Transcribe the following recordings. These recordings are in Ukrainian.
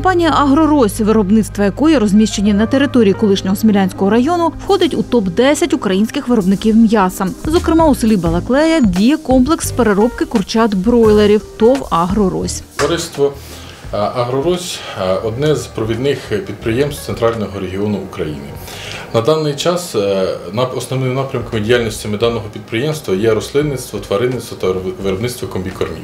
Компанія «Агрорось», виробництва якої розміщені на території колишнього Смілянського району, входить у топ-10 українських виробників м'яса. Зокрема, у селі Балаклея діє комплекс з переробки курчат-бройлерів ТОВ «Агрорось». Товариство «Агрорось» – одне з провідних підприємств центрального регіону України. На даний час основними напрямками діяльності даного підприємства є рослинництво, тваринництво та виробництво комбікормів.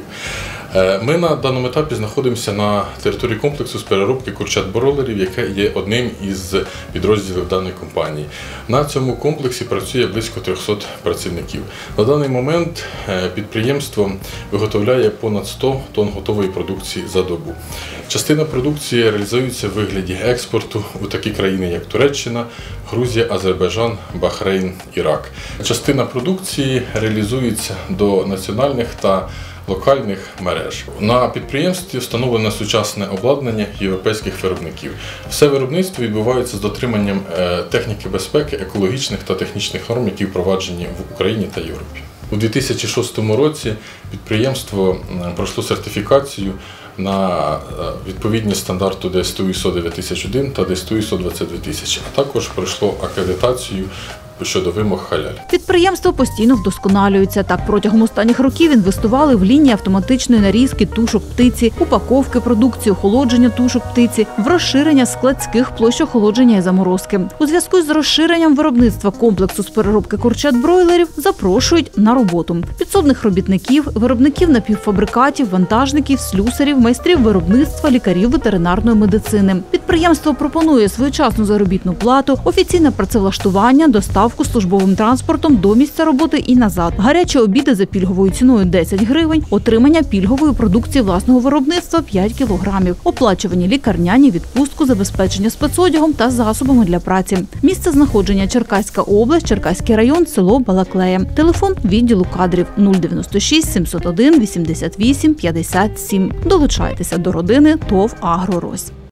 Ми на даному етапі знаходимося на території комплексу з переробки курчат-бройлерів, яке є одним із підрозділів даної компанії. На цьому комплексі працює близько 300 працівників. На даний момент підприємство виготовляє понад 100 тонн готової продукції за добу. Частина продукції реалізується в вигляді експорту у такі країни, як Туреччина, Грузія, Азербайджан, Бахрейн, Ірак. Частина продукції реалізується до національних та локальних мереж. На підприємстві встановлено сучасне обладнання європейських виробників. Все виробництво відбувається з дотриманням техніки безпеки, екологічних та технічних норм, які впроваджені в Україні та Європі. У 2006 році підприємство пройшло сертифікацію на відповідність стандарту ДСТУ ISO 9001 та ДСТУ ISO 22000, а також пройшло акредитацію щодо вимог халяль. Підприємство постійно вдосконалюється. Так, протягом останніх років інвестували в лінії автоматичної нарізки тушок птиці, упаковки продукції, охолодження тушок птиці, в розширення складських площ охолодження і заморозки. У зв'язку з розширенням виробництва комплексу з переробки курчат-бройлерів запрошують на роботу підсобних робітників, виробників напівфабрикатів, вантажників, слюсарів, майстрів виробництва, лікарів ветеринарної медицини. Підприємство пропонує своєчасну заробітну плату, офіційне працевлаштування, доставку службовим транспортом до місця роботи і назад, гарячі обіди за пільговою ціною 10 гривень, отримання пільгової продукції власного виробництва 5 кілограмів, оплачувані лікарняні, відпустку, забезпечення спецодягом та засобами для праці. Місце знаходження – Черкаська область, Черкаський район, село Балаклея. Телефон відділу кадрів 096 701 88 57. Долучайтеся до родини ТОВ «Агрорось».